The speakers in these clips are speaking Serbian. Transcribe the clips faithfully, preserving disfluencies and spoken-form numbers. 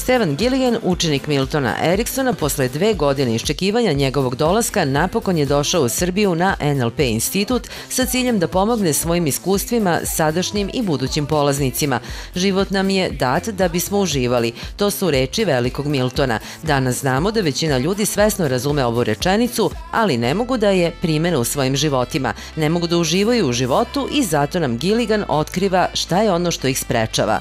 Stephen Gilligan, učenik Miltona Eriksona, posle dve godine iščekivanja njegovog dolaska napokon je došao u Srbiju na N L P institut sa ciljem da pomogne svojim iskustvima sadašnjim i budućim polaznicima. Život nam je dat da bismo uživali. To su reči velikog Miltona. Danas znamo da većina ljudi svesno razume ovu rečenicu, ali ne mogu da je primene u svojim životima. Ne mogu da uživaju u životu i zato nam Gilligan otkriva šta je ono što ih sprečava.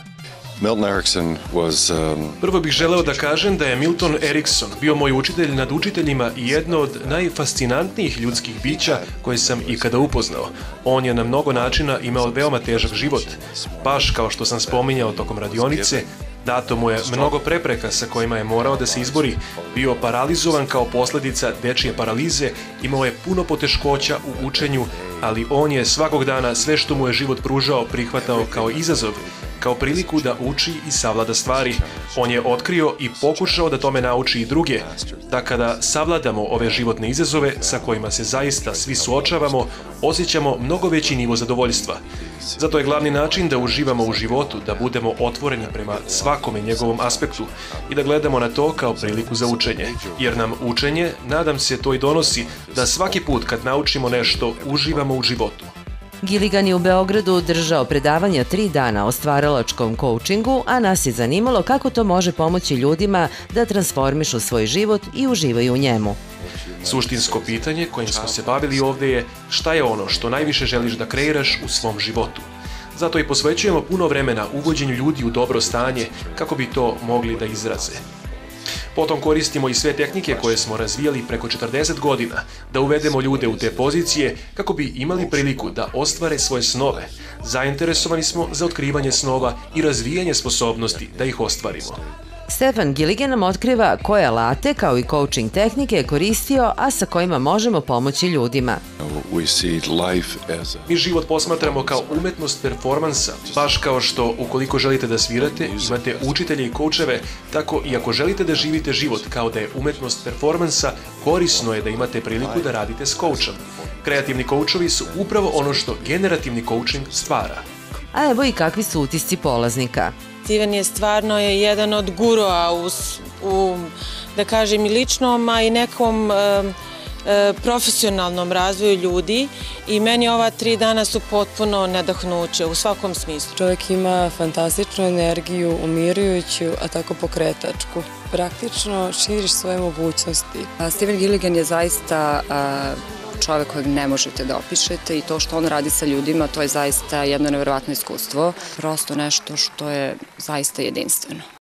Prvo bih želeo da kažem da je Milton Erikson bio moj učitelj nad učiteljima i jedno od najfascinantnijih ljudskih bića koje sam ikada upoznao. On je na mnogo načina imao veoma težak život. Baš kao što sam spominjao tokom radionice, dato mu je mnogo prepreka sa kojima je morao da se izbori, bio paralizovan kao posledica dečije paralize, imao je puno poteškoća u učenju, ali on je svakog dana sve što mu je život pružao prihvatao kao izazov, kao priliku da uči i savlada stvari. On je otkrio i pokušao da tome nauči i druge, da kada savladamo ove životne izazove sa kojima se zaista svi suočavamo, osjećamo mnogo veći nivo zadovoljstva. Zato je glavni način da uživamo u životu, da budemo otvoreni prema svakome njegovom aspektu i da gledamo na to kao priliku za učenje. Jer nam učenje, nadam se, to i donosi da svaki put kad naučimo nešto, uživamo u životu. Gilligan je u Beogradu držao predavanja tri dana o stvaralačkom koučingu, a nas je zanimalo kako to može pomoći ljudima da transformišu svoj život i uživaju u njemu. Suštinsko pitanje kojim smo se bavili ovde je šta je ono što najviše želiš da kreiraš u svom životu. Zato i posvećujemo puno vremena uvođenju ljudi u dobro stanje kako bi to mogli da izraze. Potom koristimo i sve tehnike koje smo razvijali preko četrdeset godina, da uvedemo ljude u te pozicije kako bi imali priliku da ostvare svoje snove. Zainteresovani smo za otkrivanje snova i razvijanje sposobnosti da ih ostvarimo. Stephen Gilligan nam otkriva koje alate kao i coaching tehnike je koristio, a sa kojima možemo pomoći ljudima. Mi život posmatramo kao umetnost performansa, baš kao što ukoliko želite da svirate, imate učitelje i koučeve, tako i ako želite da živite život kao da je umetnost performansa, korisno je da imate priliku da radite s koučom. Kreativni koučovi su upravo ono što generativni coaching stvara. A evo i kakvi su utisci polaznika. Steven je stvarno je jedan od gurua u, u da kažem, i ličnom, a i nekom e, e, profesionalnom razvoju ljudi i meni ova tri dana su potpuno nadahnuće u svakom smislu. Čovjek ima fantastičnu energiju, umirujuću, a tako pokretačku. Praktično širiš svoje mogućnosti. Stephen Gilligan je zaista a, čovjek kojeg ne možete da opišete i to što on radi sa ljudima, to je zaista jedno nevjerovatno iskustvo. Prosto nešto što je zaista jedinstveno.